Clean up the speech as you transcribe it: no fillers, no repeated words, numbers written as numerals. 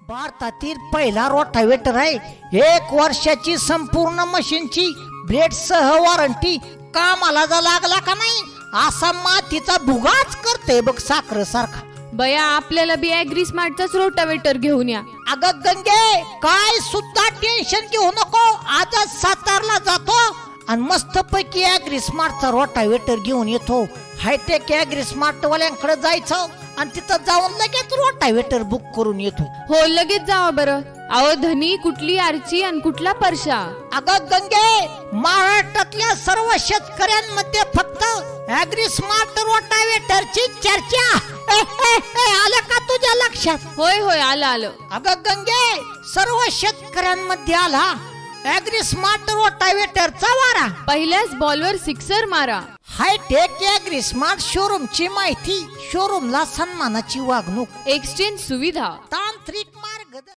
भारतातील पहिला रोटावेटर आहे. 1 वर्षाची संपूर्ण मशीनची ब्लेड सह वॉरंटी. कामाला जा लागला का नाही असा मातीचा भुगाच करते बघ साखर सारखा. बया आपल्याला बी ॲग्रीस्मार्टचाच रोटावेटर घेऊन या. अगं गंगे काय सुद्धा टेन्शन घेऊ नको. आजच सातारला जातो आणि मस्त पैकी ॲग्रीस्मार्टचा रोटावेटर घेऊन येतो. हायटेक ॲग्रीस्मार्ट वाल्यांकडे जायचं आणि तिथं जाऊन लगेच रोटावेटर बुक करून येतो. हो लगेच जावा बरं. अहो धनी कुठली आरची आणि कुठला परशा. अगं गंगे महाराष्ट्रातल्या सर्व शेतकऱ्यांमध्ये फक्त ॲग्रीस्मार्ट रोटावेटरची चर्चा. आलं का तुझ्या लक्षात? होय होय आलं आलं. अगं गंगे सर्व शेतकऱ्यांमध्ये आला ॲग्रीस्मार्ट रोटावेटरचा वारा. पहिल्याच बॉलवर सिक्सर मारा. हायटेक ॲग्रीस्मार्ट शोरूमची माहिती, शोरूमला सन्मानाची वागणूक, एक्सचेंज सुविधा, तांत्रिक